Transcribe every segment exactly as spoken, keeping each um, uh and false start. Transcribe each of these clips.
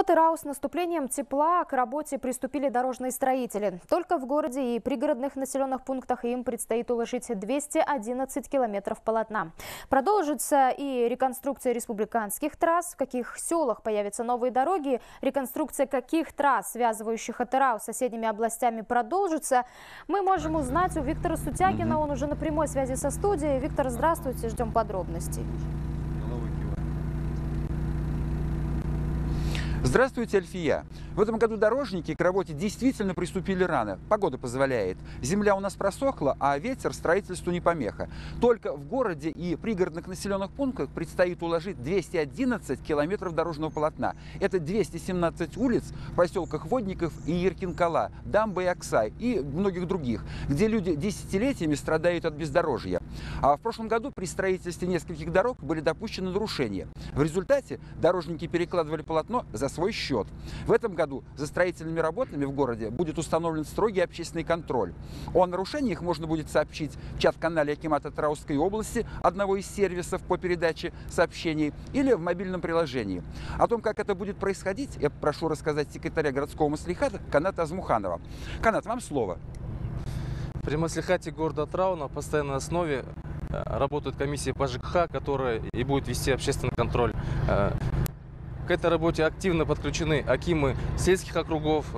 Атырау с наступлением тепла к работе приступили дорожные строители. Только в городе и пригородных населенных пунктах им предстоит уложить двести одиннадцать километров полотна. Продолжится и реконструкция республиканских трасс, в каких селах появятся новые дороги, реконструкция каких трасс, связывающих Атырау с соседними областями, продолжится. Мы можем узнать у Виктора Сутягина, он уже на прямой связи со студией. Виктор, здравствуйте, ждем подробностей. Здравствуйте, Альфия. В этом году дорожники к работе действительно приступили рано. Погода позволяет. Земля у нас просохла, а ветер строительству не помеха. Только в городе и пригородных населенных пунктах предстоит уложить двести одиннадцать километров дорожного полотна. Это двести семнадцать улиц в поселках Водников и Еркинкала, Дамба и Аксай и многих других, где люди десятилетиями страдают от бездорожья. А в прошлом году при строительстве нескольких дорог были допущены нарушения. В результате дорожники перекладывали полотно за свой счет. В этом году за строительными работами в городе будет установлен строгий общественный контроль. О нарушениях можно будет сообщить в чат-канале акимата Атырауской области, одного из сервисов по передаче сообщений, или в мобильном приложении. О том, как это будет происходить, я прошу рассказать секретаря городского маслихата Каната Азмуханова. Канат, вам слово. При маслихате города Атырау на постоянной основе работает комиссия по ЖКХ, которая и будет вести общественный контроль. К этой работе активно подключены акимы сельских округов,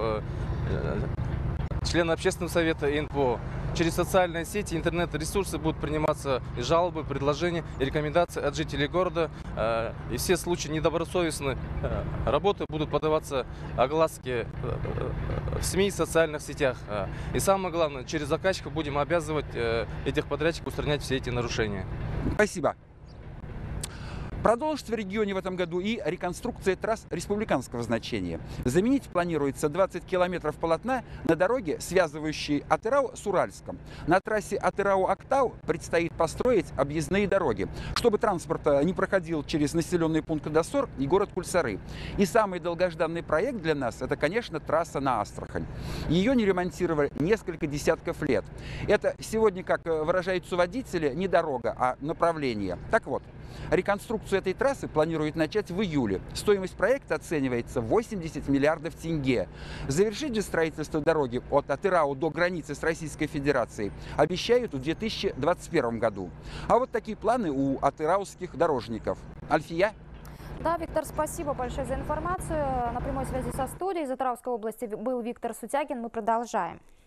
члены общественного совета и эн пэ о. Через социальные сети, интернет-ресурсы будут приниматься и жалобы, предложения и рекомендации от жителей города. И все случаи недобросовестной работы будут подаваться огласке в СМИ и социальных сетях. И самое главное, через заказчиков будем обязывать этих подрядчиков устранять все эти нарушения. Спасибо. Продолжится в регионе в этом году и реконструкция трасс республиканского значения. Заменить планируется двадцать километров полотна на дороге, связывающей Атырау с Уральском. На трассе Атырау-Актау предстоит построить объездные дороги, чтобы транспорт не проходил через населенный пункт Досор и город Кульсары. И самый долгожданный проект для нас – это, конечно, трасса на Астрахань. Ее не ремонтировали несколько десятков лет. Это сегодня, как выражаются водители, не дорога, а направление. Так вот, реконструкцию этой трассы планируют начать в июле. Стоимость проекта оценивается в восемьдесят миллиардов тенге. Завершить же строительство дороги от Атырау до границы с Российской Федерацией обещают в две тысячи двадцать первом году. А вот такие планы у атырауских дорожников. Альфия? Да, Виктор, спасибо большое за информацию. На прямой связи со студией из Атырауской области был Виктор Сутягин. Мы продолжаем.